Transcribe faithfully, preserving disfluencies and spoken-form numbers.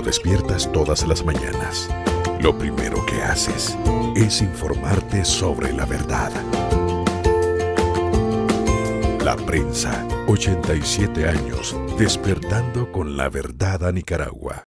despiertas todas las mañanas, lo primero que haces es informarte sobre la verdad. La Prensa, ochenta y siete años, despertando con la verdad a Nicaragua.